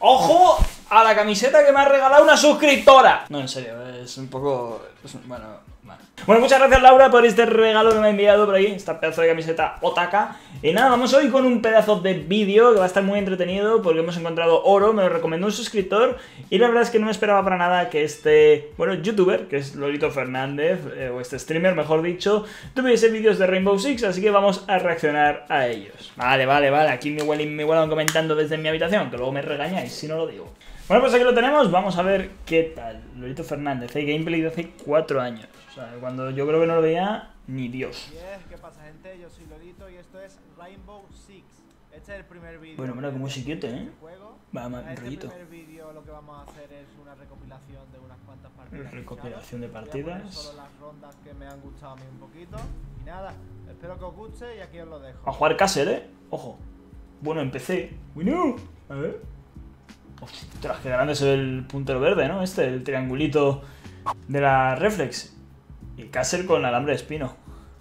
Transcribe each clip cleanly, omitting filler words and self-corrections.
¡Ojo a la camiseta que me ha regalado una suscriptora! No, en serio, es un poco... Bueno, muchas gracias Laura por este regalo que me ha enviado por ahí, esta pedazo de camiseta Otaka. Y nada, vamos hoy con un pedazo de vídeo que va a estar muy entretenido porque hemos encontrado oro, me lo recomendó un suscriptor. Y la verdad es que no me esperaba para nada que este, bueno, youtuber, que es Lolito Fernández, o este streamer mejor dicho, tuviese vídeos de Rainbow Six, así que vamos a reaccionar a ellos. Vale, aquí me huelen comentando desde mi habitación, que luego me regañáis si no lo digo. Bueno, pues aquí lo tenemos, vamos a ver qué tal. Lolito Fernández, gameplay de hace 4 años. O sea, cuando yo creo que no lo veía ni Dios. ¿Qué pasa, gente? Yo soy Lolito y esto es Rainbow Six. Este es el primer vídeo. Bueno, mira cómo chiquete, ¿eh? Va, en este rollito. primer vídeo lo que vamos a hacer es una recopilación de unas cuantas partidas. Recopilación de Voy a partidas. poner solo las rondas que me han gustado a mí un poquito. Y nada, espero que os guste y aquí os lo dejo. A jugar Castle, ¿eh? Ojo. Bueno, empecé. Bueno, a ver. Ostras, qué grande es el puntero verde, ¿no? Este, el triangulito de la Reflex. Y Castle con alambre de espino.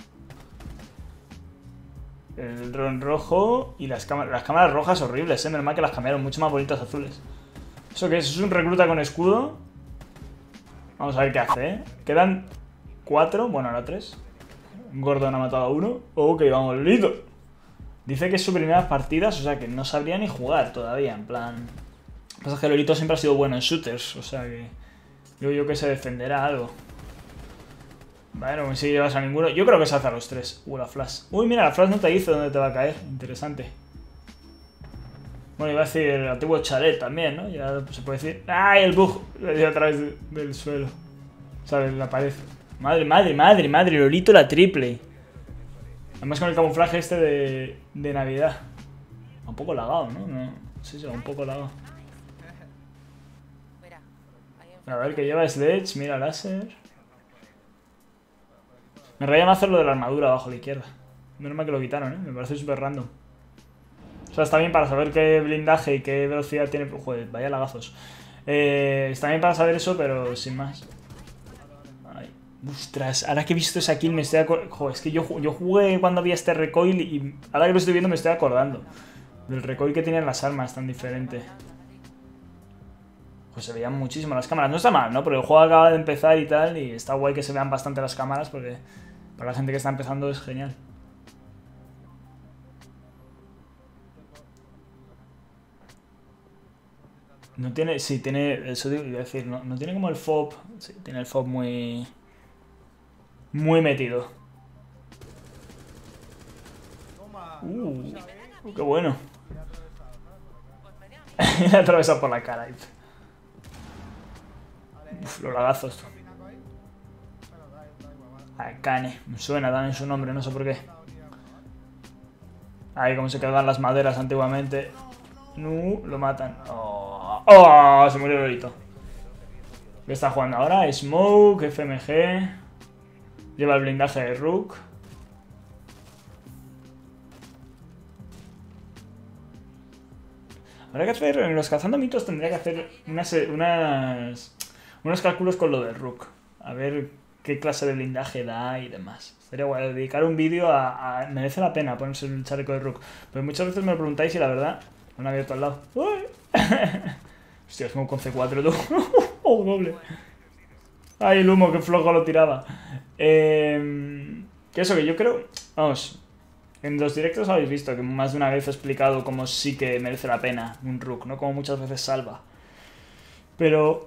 El dron rojo y las cámaras rojas horribles, ¿eh? Menos mal que las cambiaron, mucho más bonitas azules. ¿Eso qué es? ¿Es un recluta con escudo? Vamos a ver qué hace, ¿eh? Quedan 4, bueno, ahora 3. Gordon ha matado a 1. Ok, vamos, Lolito. Dice que es su primera partidas, o sea que no sabría ni jugar todavía, en plan... Lo que pasa es que Lolito siempre ha sido bueno en shooters, o sea que... Yo que se defenderá algo. Vale, no consigue llevarse a ninguno. Yo creo que se hace a los 3. La flash. Uy, mira, la flash no te dice dónde te va a caer. Interesante. Bueno, iba a decir el antiguo chalet también, ¿no? Ya se puede decir. ¡Ay, el bug! Le dio a través del suelo. ¿Sabes? La pared. Madre. Lolito la triple. Además con el camuflaje este de Navidad. Un poco lagado, ¿no? Sí, un poco lagado. A ver, que lleva Sledge. Mira, láser. Me raya más hacer lo de la armadura abajo a la izquierda. Menos mal que lo quitaron, ¿eh? Me parece súper random. O sea, está bien para saber qué blindaje y qué velocidad tiene. Joder, vaya lagazos. Está bien para saber eso, pero sin más. Ay, ostras, ahora que he visto esa kill me estoy acordando. Joder, es que yo jugué cuando había este recoil y ahora que lo estoy viendo me estoy acordando. Del recoil que tenían las armas tan diferente. Pues se veían muchísimo las cámaras. No está mal, ¿no? Porque el juego acaba de empezar y tal. Y está guay que se vean bastante las cámaras porque para la gente que está empezando es genial. No tiene... Sí, tiene... Eso iba a decir, no tiene como el FOB. Sí, tiene el FOB muy metido. Qué bueno. Me ha atravesado por la cara. Uf, los lagazos. Akane, me suena también su nombre, no sé por qué. Ahí como se quedaban las maderas antiguamente. No, lo matan. Oh, se murió Lolito. ¿Qué está jugando ahora? Smoke, FMG. Lleva el blindaje de Rook. Habrá que hacer, en los cazando mitos tendría que hacer unos cálculos con lo del Rook. A ver qué clase de blindaje da y demás. Sería guay dedicar un vídeo a... Merece la pena ponerse el chaleco de Rook. Pero muchas veces me lo preguntáis y la verdad... No lo he abierto al lado. ¡Uy! Hostia, es como con C4 tú. ¡Oh, doble! ¡Ay, el humo! ¡Qué flojo lo tiraba! Que eso, que yo creo... Vamos... En los directos habéis visto que más de una vez he explicado cómo sí que merece la pena un Rook, ¿no? Como muchas veces salva. Pero...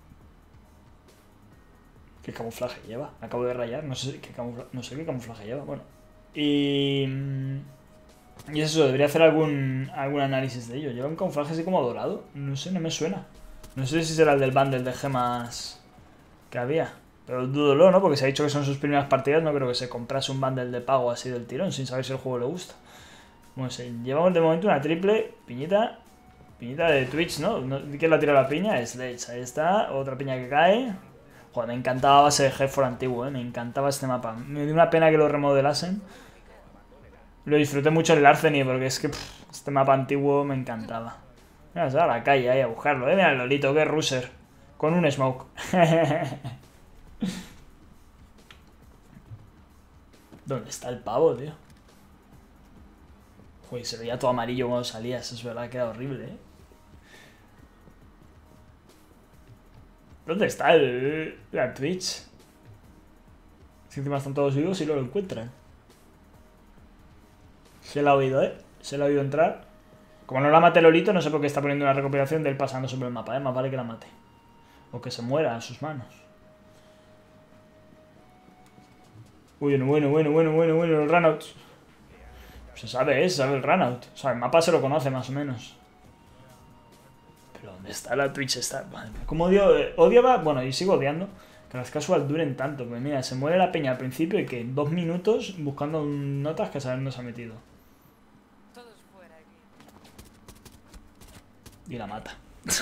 ¿Qué camuflaje lleva? Me acabo de rayar, no sé qué camuflaje lleva, bueno. Y es eso, debería hacer algún análisis de ello. Lleva un camuflaje así como dorado, no sé, no me suena. No sé si será el del bundle de gemas que había. Pero dúdolo, ¿no? Porque se ha dicho que son sus primeras partidas, no creo que se comprase un bundle de pago así del tirón, sin saber si el juego le gusta. Bueno, llevamos de momento una triple piñita de Twitch, ¿no? ¿Quién la tira la piña? Sledge, ahí está, otra piña que cae. Joder, me encantaba base de Headford antiguo, me encantaba este mapa. Me dio una pena que lo remodelasen. Lo disfruté mucho en el Arseny porque es que este mapa antiguo me encantaba. Mira, se va a la calle ahí a buscarlo, Mira el Lolito, que rusher. Con un smoke. ¿Dónde está el pavo, tío? Joder, se veía todo amarillo cuando salía. Eso es verdad que era horrible, ¿Dónde está la Twitch? Si encima están todos vivos y no lo encuentran. Se la ha oído, ¿eh? Se la ha oído entrar. Como no la mate Lolito, no sé por qué está poniendo una recopilación de él pasando sobre el mapa, ¿eh? Más vale que la mate. O que se muera en sus manos. Uy, bueno, el runout. Se sabe, se sabe el runout. O sea, el mapa se lo conoce más o menos. Pero ¿dónde está la Twitch? Madre mía, como odiaba, bueno, y sigo odiando que las casual duren tanto. Porque mira, se muere la peña al principio y que en 2 minutos buscando notas que saber dónde se ha metido. Y la mata.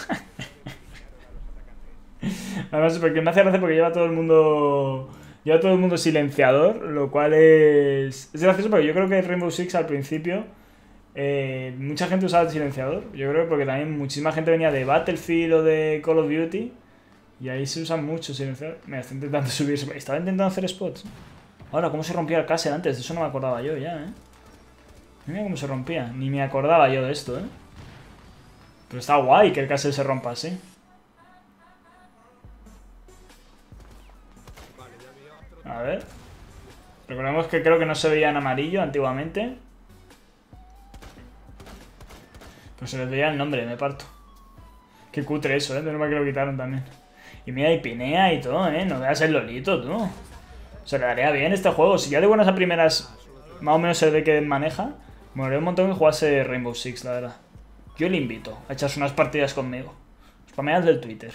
Además, porque me hace gracia porque lleva todo el mundo silenciador, lo cual es gracioso porque yo creo que Rainbow Six al principio mucha gente usaba el silenciador. Yo creo que porque también muchísima gente venía de Battlefield o de Call of Duty y ahí se usa mucho silenciador. Mira, está intentando subirse. Estaba intentando hacer spots. Ahora, ¿cómo se rompía el castle antes? De eso no me acordaba yo ya, Mira cómo se rompía. Ni me acordaba yo de esto, Pero está guay que el castle se rompa así. A ver. Recordemos que creo que no se veía en amarillo antiguamente. Pues se les veía el nombre, me parto. Qué cutre eso, de normal que lo quitaron también. Y mira, y pinea y todo, No veas el Lolito, tú. Se le daría bien este juego. Si ya de buenas a primeras más o menos se ve que maneja, me molaría un montón que jugase Rainbow Six, la verdad. Yo le invito a echarse unas partidas conmigo. Spameas del Twitter.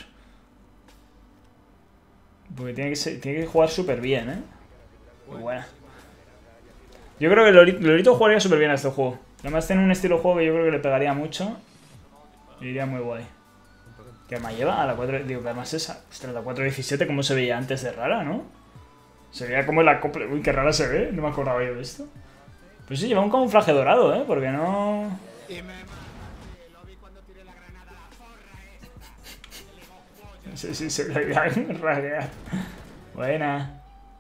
Porque tiene que jugar súper bien, Muy buena. Yo creo que Lolito jugaría súper bien a este juego. Además tiene un estilo de juego que yo creo que le pegaría mucho. Y iría muy guay. ¿Qué arma lleva? A la 4... Digo, ¿qué arma es esa? Ostras, la 4.17 como se veía antes de rara, ¿no? Se veía como la copla... Uy, qué rara se ve. No me acordaba yo de esto. Pues sí, lleva un camuflaje dorado, Porque no... Sí, se veía raguear. Buena.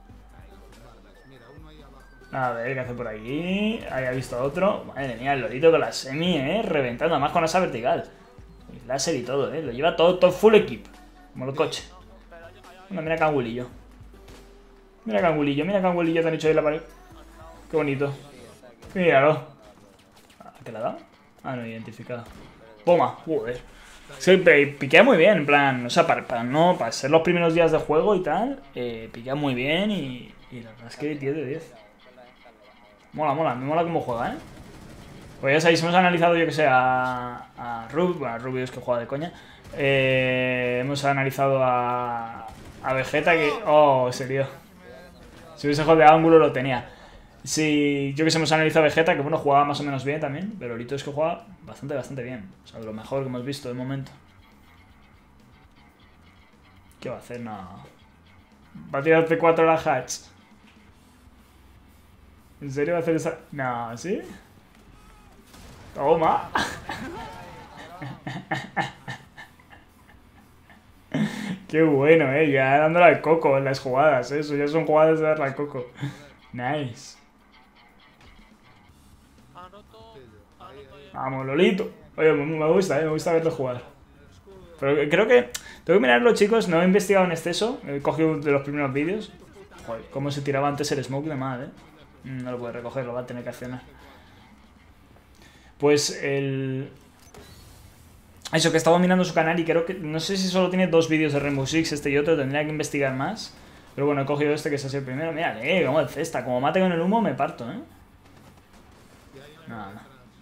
A ver, ¿qué hace por aquí? Ahí ha visto otro. Madre mía, el Lolito con la semi, reventando. Además con esa vertical. El láser y todo, Lo lleva todo full equip. Como el coche. Bueno, mira Cangulillo. Mira Cangulillo te han hecho ahí en la pared. Qué bonito. Míralo. ¿A qué le ha dado? Ah, no, identificado. Toma, joder. Sí, piquea muy bien, en plan, o sea, para ser los primeros días de juego y tal, piquea muy bien y la verdad es que 10 de 10. Mola, me mola cómo juega, Pues ya sabéis, hemos analizado, yo que sé, a Rubius que juega de coña. Hemos analizado a Vegeta que... Oh, serio. Si hubiese jugado de ángulo lo tenía. Sí, yo que sé, hemos analizado a Vegeta, que bueno, jugaba más o menos bien también, pero Lolito es que juega bastante bien. O sea, de lo mejor que hemos visto de momento. ¿Qué va a hacer? No. Va a tirarte 4 a la hatch. ¿En serio va a hacer esa...? No, ¿sí? Toma. Qué bueno, ya dándole al coco en las jugadas, eso ya son jugadas de darle al coco. Nice. Vamos, Lolito. Oye, me gusta, me gusta verlo jugar. Pero creo que... Tengo que mirarlo, chicos. No he investigado en exceso. He cogido de los primeros vídeos. Joder, cómo se tiraba antes el smoke de mal, No lo puede recoger, lo va a tener que accionar. Pues el... Eso, que estaba mirando su canal y creo que... No sé si solo tiene 2 vídeos de Rainbow Six, este y otro. Tendría que investigar más. Pero bueno, he cogido este que es así el primero. Mira, como el cesta. Como mate con el humo me parto, Nada.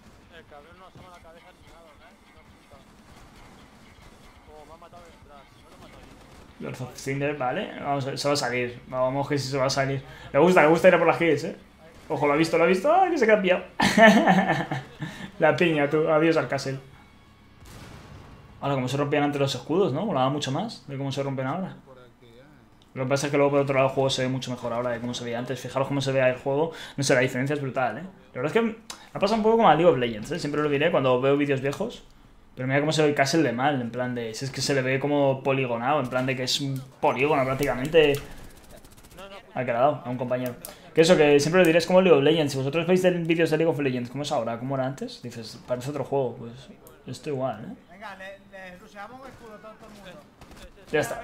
Lord of Cinder, vale. Vamos a ver, se va a salir. Vamos que sí se va a salir. Le gusta ir a por las kills, Ojo, lo ha visto. ¡Ay, que se ha pillado! La piña, tú. Adiós al castle. Ahora, cómo se rompían antes los escudos, ¿no? Molaba mucho más de cómo se rompen ahora. Lo que pasa es que luego por otro lado el juego se ve mucho mejor ahora de cómo se veía antes. Fijaros cómo se ve el juego. No sé, la diferencia es brutal, La verdad es que ha pasado un poco como a League of Legends, Siempre lo diré cuando veo vídeos viejos. Pero mira cómo se ve el castle de mal, en plan de... Si es que se le ve como poligonado, en plan de que es un polígono prácticamente... Al que le ha dado a un compañero. Que eso, que siempre lo diré, es como League of Legends. Si vosotros veis vídeos de League of Legends, ¿cómo es ahora? ¿Cómo era antes? Dices, parece otro juego. Pues esto igual, Venga, le Ruseamos un escudo todo el mundo. Ya está.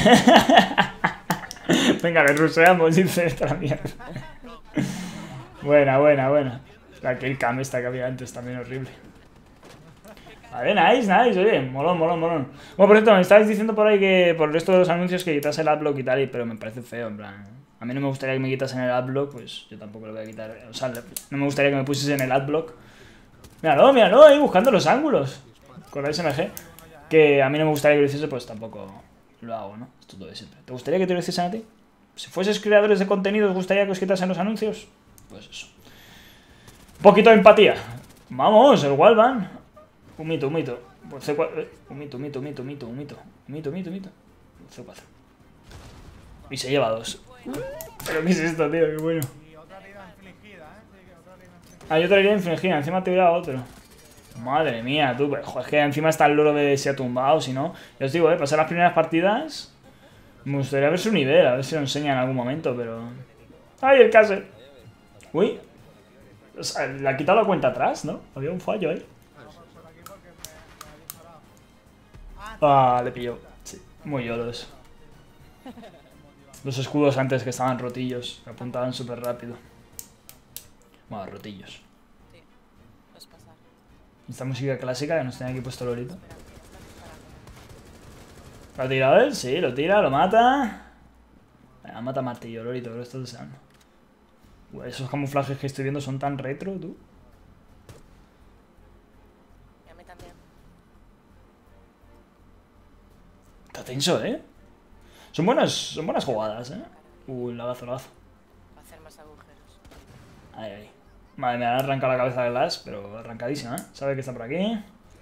Venga, le ruseamos, dice esta mierda. Buena, buena, buena. La kill cam esta que había antes también horrible. Vale, nice, nice, oye, molón, molón, molón. Bueno, por cierto, me estabais diciendo por ahí que por el resto de los anuncios que quitase el adblock y tal, pero me parece feo, en plan. A mí no me gustaría que me quitasen el adblock, pues yo tampoco lo voy a quitar. O sea, no me gustaría que me pusiesen el adblock. Míralo, míralo, ahí buscando los ángulos. Con la SMG. Que a mí no me gustaría que lo hiciese, pues tampoco lo hago, ¿no? Esto todo de siempre. ¿Te gustaría que te lo hiciesen a ti? Si fueses creadores de contenido, ¿os gustaría que os quitasen los anuncios? Pues eso. Un poquito de empatía. Vamos, el Wallbang. Un mito, un mito. Por C4. Un mito, un mito, un mito, un mito, un mito. Un mito, un mito, un mito. C4. Y se lleva 2. ¿Pero qué es esto, tío? Qué bueno. Y otra herida infligida, Sí, que otra herida infligida. Hay otra herida infligida. Encima te hubiera otro. Madre mía, tú. Pero, joder, es que encima está el loro de se ha tumbado. Si no, ya os digo, pasar las primeras partidas. Me gustaría ver su nivel. A ver si lo enseña en algún momento, pero. ¡Ay, el Caser! Uy. O sea, le ha quitado la cuenta atrás, ¿no? Había un fallo ahí. Por aquí porque me ha disparado. Ah, le pilló. Sí, muy yolo eso. Los escudos antes que estaban rotillos, que apuntaban súper rápido. Bueno, rotillos. Sí, puedes pasar. Esta música clásica que nos tiene aquí puesto Lorito. ¿Lo ha tirado él? Sí, lo tira, lo mata. Venga, mata a martillo, Lorito, que lo estás deseando. Uy, esos camuflajes que estoy viendo son tan retro, tú. Y a mí también. Está tenso, ¿eh? Son buenas jugadas, ¿eh? Uy, lagazo, lagazo. Va a hacer más agujeros. Ahí, ahí. Madre mía, me ha arrancado la cabeza de Glass, pero arrancadísima, ¿eh? Sabe que está por aquí.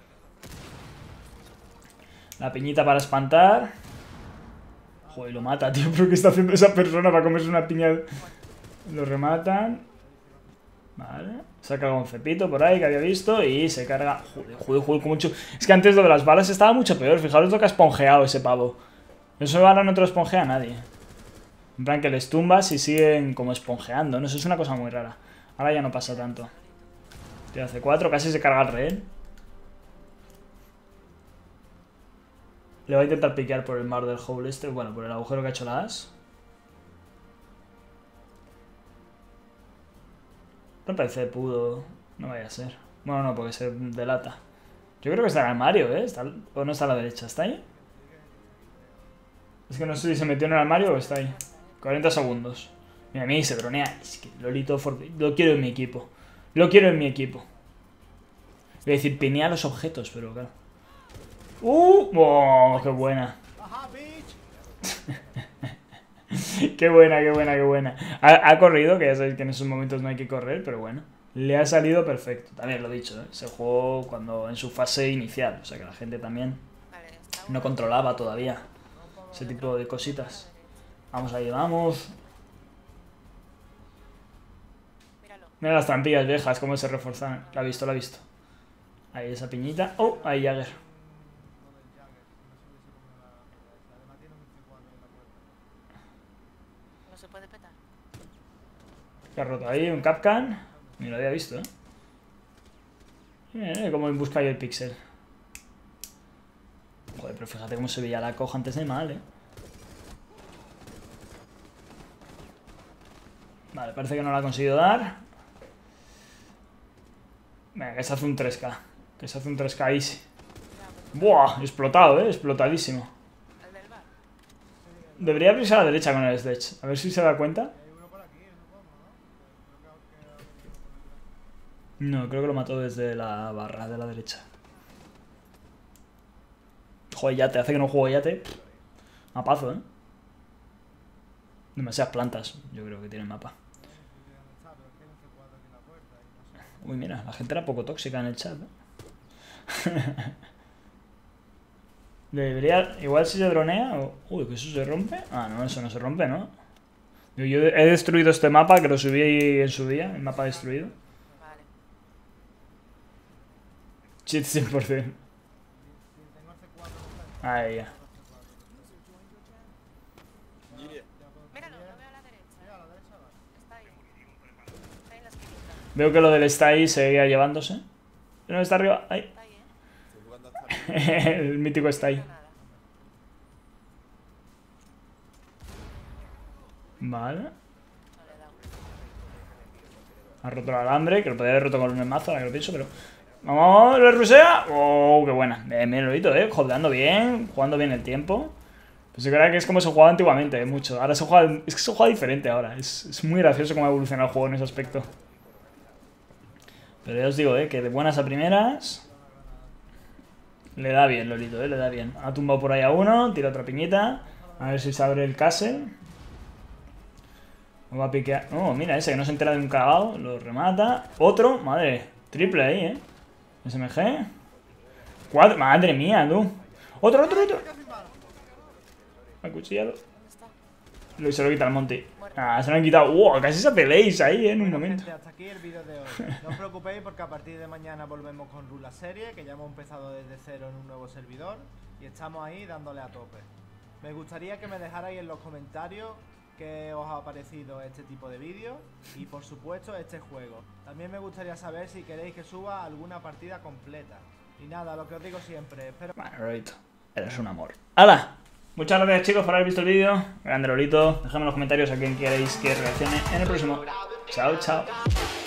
La piñita para espantar. Joder, lo mata, tío. ¿Pero qué está haciendo esa persona para comerse una piña? Lo rematan. Vale. Saca un cepito por ahí que había visto y se carga. Joder, joder, joder, como mucho. Es que antes lo de las balas estaba mucho peor. Fijaros lo que ha esponjeado ese pavo. Eso ahora no te lo esponjea a nadie. En plan que les tumbas y siguen como esponjeando, ¿no? Eso es una cosa muy rara. Ahora ya no pasa tanto. Tío, hace 4, casi se carga el rehén. Le va a intentar piquear por el mar del hole este. Bueno, por el agujero que ha hecho la as. No parece pudo. No vaya a ser. Bueno, no, porque se delata. Yo creo que está en el armario, ¿eh? O no está a la derecha. ¿Está ahí? Es que no sé si se metió en el armario o está ahí. 40 segundos. Mira, a mí se dronea. Es que Lolito lo quiero en mi equipo. Lo quiero en mi equipo. Voy a decir, pinea los objetos, pero claro. ¡Oh! ¡Qué buena! ¡Ajá, bitch! ¡Qué buena, qué buena, qué buena! Ha corrido, que ya sabéis que en esos momentos no hay que correr, pero bueno. Le ha salido perfecto. También lo he dicho, ¿eh? Se jugó cuando en su fase inicial. O sea que la gente también Vale, está no controlaba todavía ese tipo de cositas. Vamos ahí, vamos. Míralo. Mira las trampillas viejas, cómo se reforzan. La ha visto, la ha visto. Ahí esa piñita. ¡Oh! Ahí Jagger. No se puede petar. Que ha roto ahí un Capcan. Ni lo había visto, ¿eh? Como busca ahí el pixel. Joder, pero fíjate cómo se veía la coja antes de mal, ¿eh? Vale, parece que no la ha conseguido dar. Venga, que se hace un 3K. Que se hace un 3K easy. ¡Buah! Explotado, ¿eh? Explotadísimo. ¿El del bar? Debería abrirse a la derecha con el sledge. A ver si se da cuenta. No, creo que lo mató desde la barra de la derecha. Joder, yate. Hace que no juego yate. Mapazo, ¿eh? Demasiadas plantas. Yo creo que tiene mapa. Uy, mira. La gente era poco tóxica en el chat, ¿eh? Debería... Igual si se dronea o... Uy, ¿que eso se rompe? Ah, no, eso no se rompe, ¿no? Yo he destruido este mapa, que lo subí en su día. El mapa destruido. Vale. Cheat 100%. Ahí ya. Míralo, lo veo a la derecha. Está ahí. Está ahí en la esquinita. Veo que lo del está ahí seguía llevándose. No, está arriba. Ahí. Está ahí, ¿eh? Estoy jugando hasta El mítico está ahí. Nada. Vale. No le he dado. Ha roto el alambre, que lo podría haber roto con un mazo, ahora que lo pienso, pero... ¡Vamos! ¡Le rusea! ¡Oh, qué buena! Bien, Lolito, jugando bien, jugando bien el tiempo. Pues yo creo que es como se jugaba antiguamente, mucho. Ahora se juega... Es que se juega diferente ahora. Es muy gracioso cómo ha evolucionado el juego en ese aspecto. Pero ya os digo, que de buenas a primeras... Le da bien, Lolito, le da bien. Ha tumbado por ahí a uno, tira otra piñita. A ver si se abre el castle. Va a piquear... Oh, mira, ese que no se entera de un cagado. Lo remata. Otro, madre, triple ahí, SMG. 4, madre mía, tú. Otro. Acuchillado. ¿Dónde está? Se lo quita el Monty. Ah, se lo han quitado. Wow, casi se peleéis ahí, en un Bueno, momento. gente, hasta aquí el vídeo de hoy. No os preocupéis porque a partir de mañana volvemos con Rula Serie, que ya hemos empezado desde cero en un nuevo servidor y estamos ahí dándole a tope. Me gustaría que me dejarais en los comentarios qué os ha parecido este tipo de vídeos y por supuesto este juego. También me gustaría saber si queréis que suba alguna partida completa. Y nada, lo que os digo siempre, espero... Bueno, Lolito, eres un amor. ¡Hala! Muchas gracias, chicos, por haber visto el vídeo. Grande, Lolito. Dejadme en los comentarios a quien queréis que reaccione en el próximo. Chao, chao.